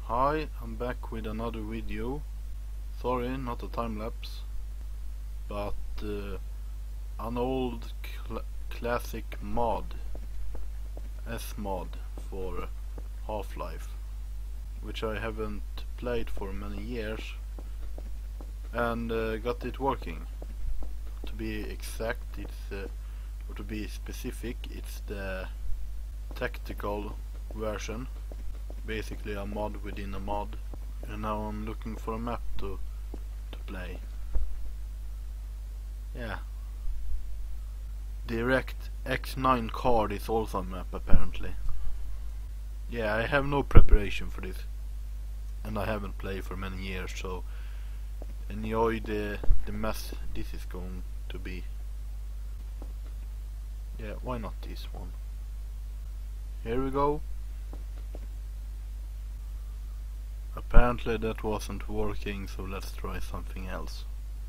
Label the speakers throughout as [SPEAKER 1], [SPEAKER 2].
[SPEAKER 1] Hi, I'm back with another video. Sorry, not a time-lapse, but an old classic mod, SMOD for Half-Life, which I haven't played for many years, and got it working. To be exact, or to be specific, it's the tactical version. Basically a mod within a mod, and now I'm looking for a map to play. Yeah, Direct X9 card is also a map apparently. Yeah, I have no preparation for this, and I haven't played for many years, so enjoy the mess this is going to be. Yeah, why not this one? Here we go. Apparently that wasn't working, so let's try something else.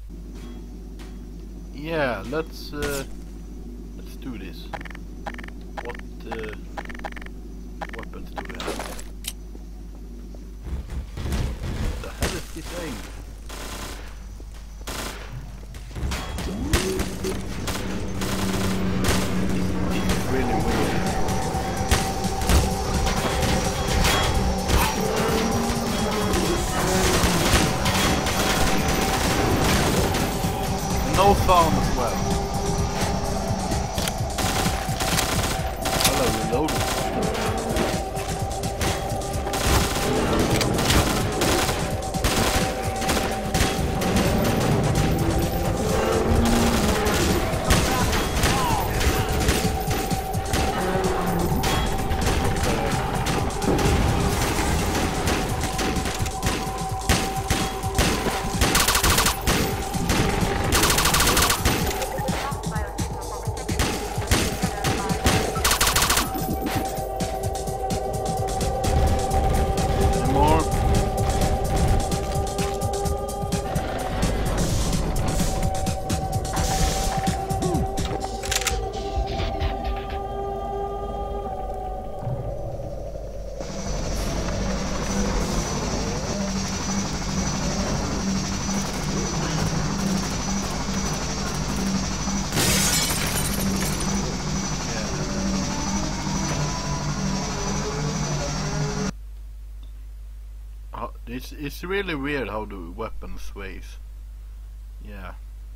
[SPEAKER 1] Yeah, let's do this. What weapons do we have? What the hell is this aim? This is really weird. No sound as well. Hello, reloading. It's really weird how the weapon sways. Yeah,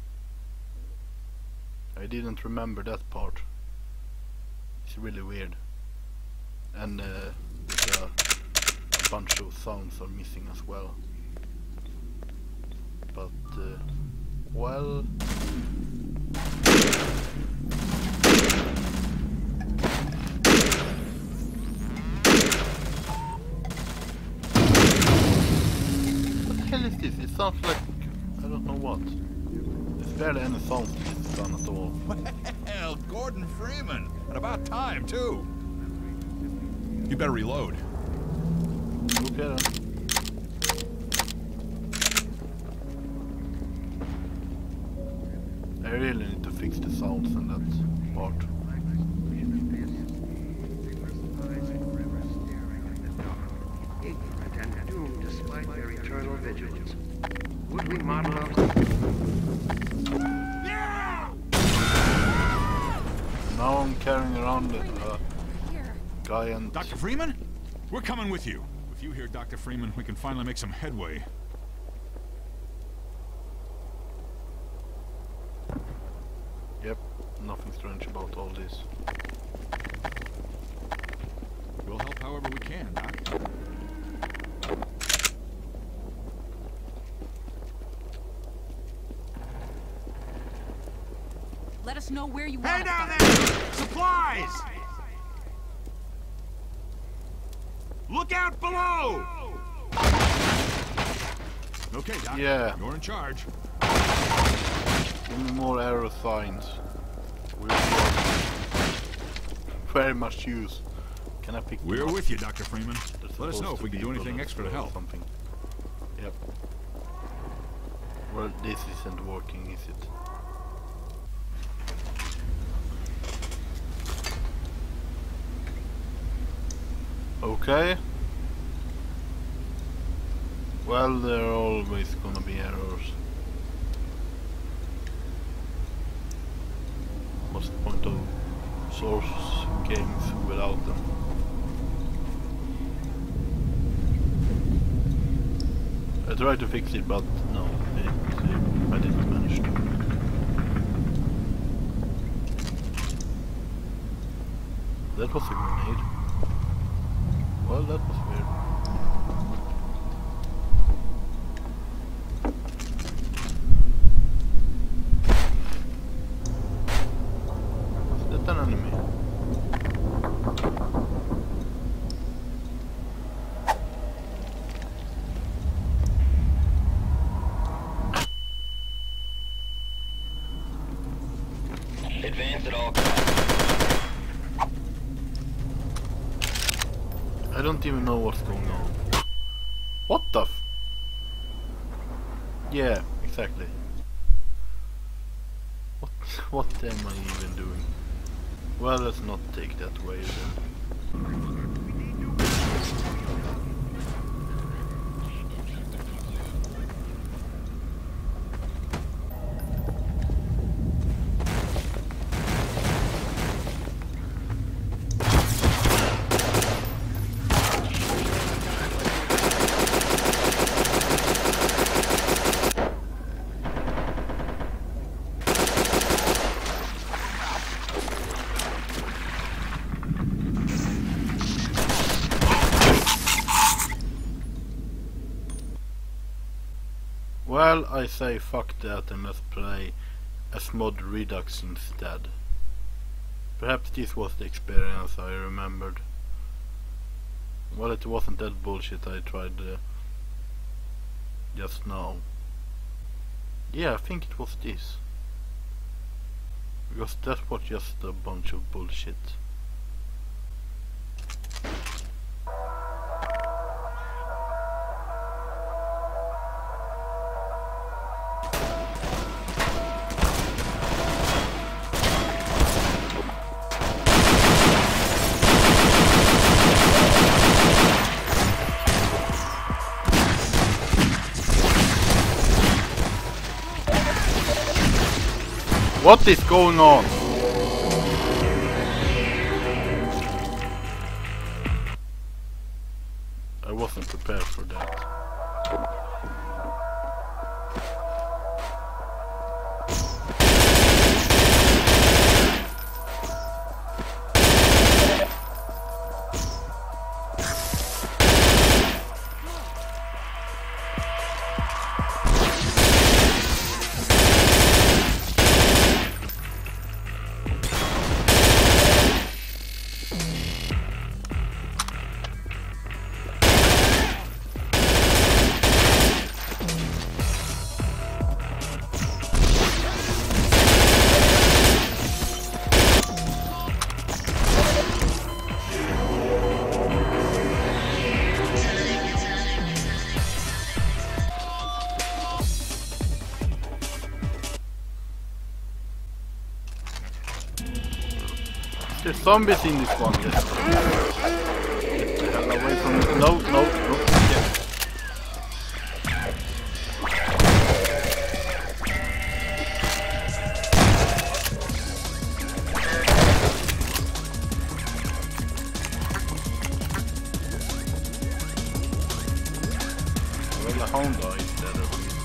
[SPEAKER 1] I didn't remember that part. It's really weird, and a bunch of sounds are missing as well. But well. It sounds like, I don't know what. There's barely any sound to this gun at all.
[SPEAKER 2] Well, Gordon Freeman, and about time too. You better reload.
[SPEAKER 1] Okay then. I really need to fix the sounds in that part.
[SPEAKER 3] Despite their eternal vigilance. Would we model up?
[SPEAKER 2] Yeah!
[SPEAKER 1] Now I'm carrying around a guy and...
[SPEAKER 2] Dr. Freeman? We're coming with you. With you here, Dr. Freeman, we can finally make some headway.
[SPEAKER 1] Yep, nothing strange about all this.
[SPEAKER 2] We'll help however we can, Doc.
[SPEAKER 4] Let us know where you want.
[SPEAKER 2] Hey down there! Supplies! Look out below! Okay, Doc.
[SPEAKER 1] Yeah.
[SPEAKER 2] You're in charge.
[SPEAKER 1] Give me more arrow signs. We will very much use. Can I pick them
[SPEAKER 2] We're
[SPEAKER 1] up?
[SPEAKER 2] with you, Dr. Freeman.
[SPEAKER 1] There's
[SPEAKER 2] Let us know
[SPEAKER 1] supposed
[SPEAKER 2] if we
[SPEAKER 1] to
[SPEAKER 2] can do
[SPEAKER 1] be
[SPEAKER 2] anything
[SPEAKER 1] bullets
[SPEAKER 2] extra to
[SPEAKER 1] or
[SPEAKER 2] help.
[SPEAKER 1] Something. Yep. Well, this isn't working, is it? Okay. Well, there are always gonna be errors. What's the point of source games without them? I tried to fix it, but no, I didn't manage to. That was a grenade. Well, that was weird. Is that an enemy?
[SPEAKER 5] Advance at all.
[SPEAKER 1] I don't even know what's going on. What the f... Yeah, exactly. What am I even doing? Well, let's not take that way then. Well, I say fuck that and let's play SMOD Redux instead. Perhaps this was the experience I remembered. Well, it wasn't that bullshit I tried just now. Yeah, I think it was this. Because that was just a bunch of bullshit. What is going on? I wasn't prepared for that. There's zombies in this one, yes. Get the hell away from me. No, no, no, yes. Well, the Honda is dead at least.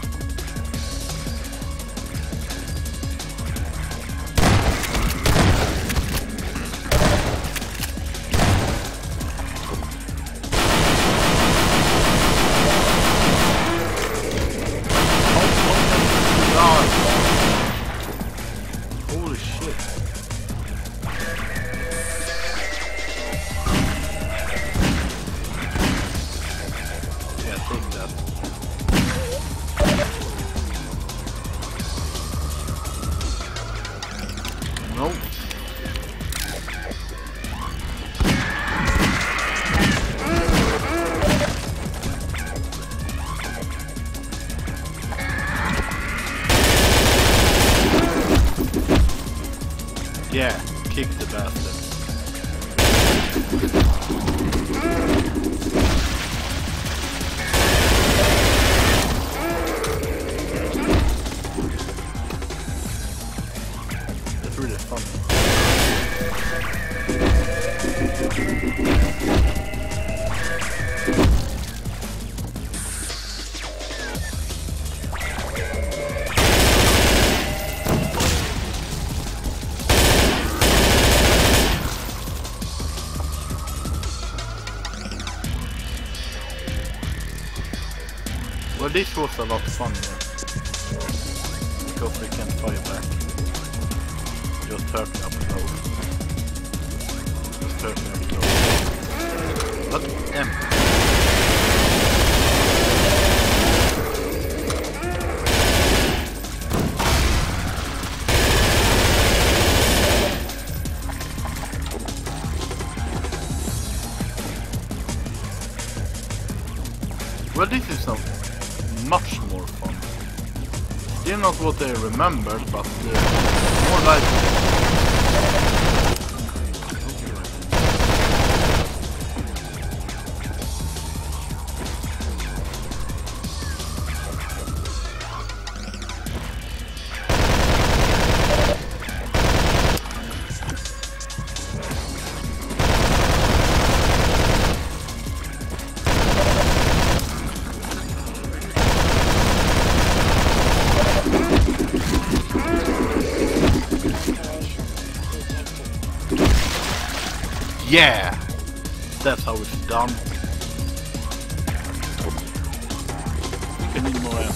[SPEAKER 1] Holy shit. Yeah, take that. Nope. Yeah, kick the bastard. Well, this was a lot of fun, yeah. Because we can fire back. Just hurt me up close. Just hurt me up close. What? Well, this is much more fun. Still not what I remembered, but more like... Yeah! That's how it's done. I need more ammo.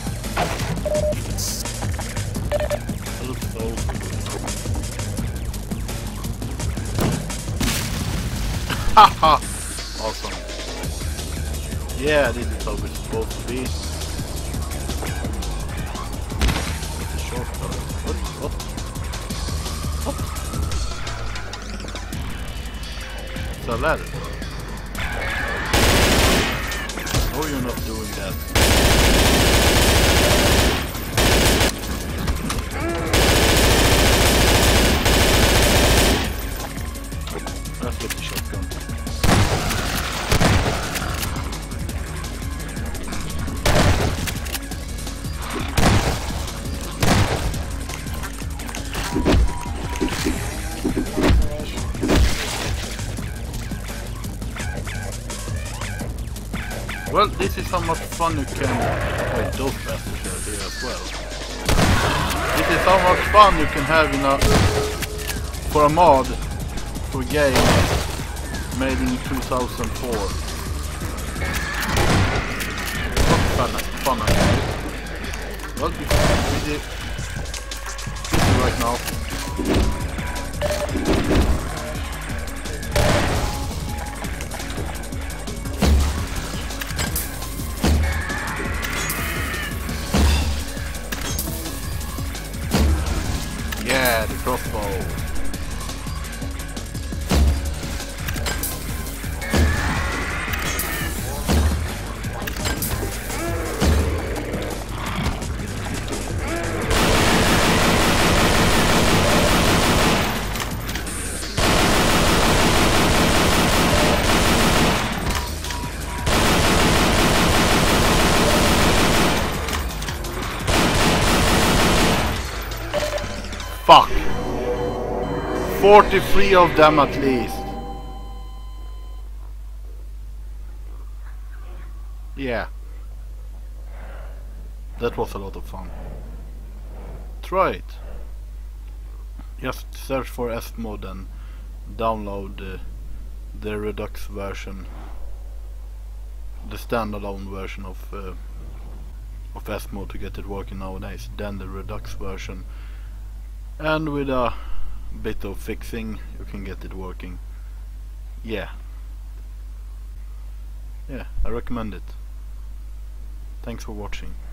[SPEAKER 1] Haha! Awesome. Yeah, this is how it's supposed to be. It's a shortcut. What? It's a ladder. No, you're not doing that. Let's get the shotgun. Well, this is how much fun you can... Wait, those bastards are here as well. This is how much fun you can have in a... for a mod for a game made in 2004. What fun I have. Well, we did right now. Yeah, the crossbow. Fuck. 43 of them at least. Yeah. That was a lot of fun. Try it. Just search for SMOD and download the Redux version. The standalone version of SMOD to get it working nowadays. Then the Redux version. And with a bit of fixing you can get it working. Yeah, I recommend it. Thanks for watching.